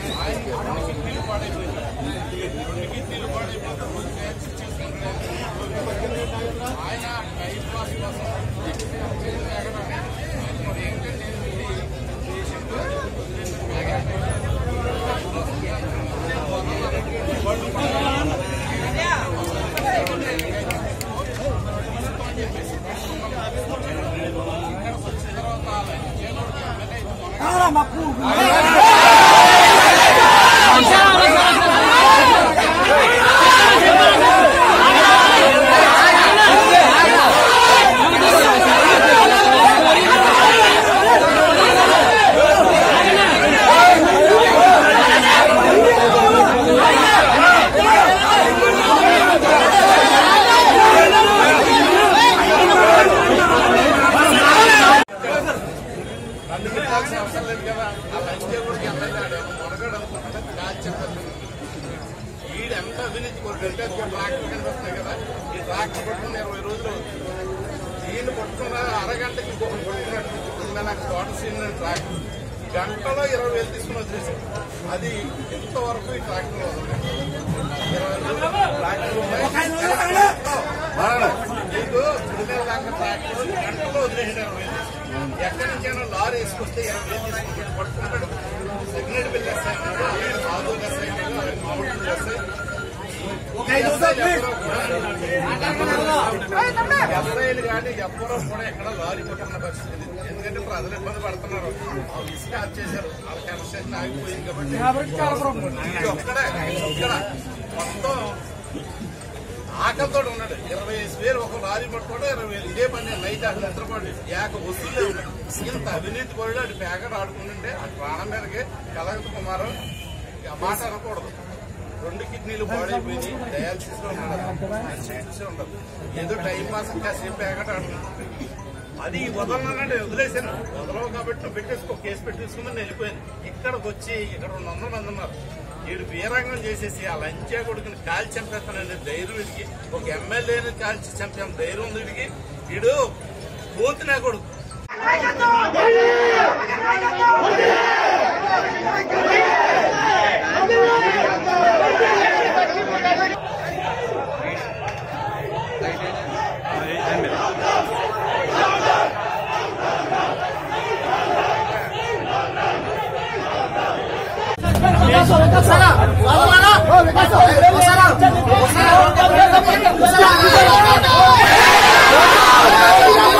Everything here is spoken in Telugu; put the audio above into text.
అవినీతి కొడుకుంటే ట్రాక్టర్ కనిపిస్తున్నాయి కదా, ఈ ట్రాక్టర్ పట్టుకుని 20 రోజులు దీన్ని పట్టుకున్న అరగంటకి ఇంకొకటి పట్టుకున్నట్టు నాకు తోట సీన్ ట్రాక్టర్ గంటలో 20,000 తీసుకుని వచ్చేసారు. అది ఇంతవరకు ఈ ట్రాక్టర్ మీకు విడుదల దాకా ట్రాక్టర్ గంటలో వదిలేసాడు 20,000. ఎక్కడి నుంచైనా లారీ వేసుకొస్తే 20,000 తీసుకుంటాడు, పట్టుకుంటాడు. సెగ్నెట్ బిల్ ఎస్ఐ మాధువులు ఎస్ఐ మామూలు ఎస్ఐ ఎస్ఐలు కానీ ఎవ్వరూ కూడా ఎక్కడ లారీ పట్టుకున్న పరిస్థితి. ఎందుకంటే ప్రజలు ఇబ్బంది పడుతున్నారు. ఇసుక వచ్చేసారు, వాళ్ళ కన్స్ట్రక్షన్ ఆగిపోయింది కాబట్టి ఒక్కడే ఇక్కడ మొత్తం ఆకలితో ఉన్నాడు. 25,000 ఒక లారీ పట్టుకోవడం 20,000 ఇదే పని. నైట్ అసలు నిద్రపడి ఏక వస్తువులే ఉన్నాడు. ఇంత అవినీతి పడి అటు ప్యాకెట్ ఆడుకుంటుంటే ఆ ప్రాణం మీదకి కలగత కుమారం మాట అనకూడదు. 2 కిడ్నీలు పాడైపోయి డయాలసిస్ లో ఉండదు. ఏదో టైం పాస్ కాసేపు ప్యాకెట్ ఆడుకుంటుంది. అది వదలనంటే వదిలేసాను. వదలవు కాబట్టి నువ్వు పెట్టేసుకో, కేసు పెట్టేసుకుని నేను వెళ్ళిపోయాను. ఇక్కడికి వచ్చి ఇక్కడ 200 మంది ఉన్నారు. వీడు వీరంగం చేసేసి ఆ లంచా కొడుకుని కాల్చి చంపేస్తానని ధైర్యం వీడికి, ఒక ఎమ్మెల్యేని కాల్చి చంపాను ధైర్యం ఉంది వీడికి. వీడు పోతున్నా కొడుకు. Sana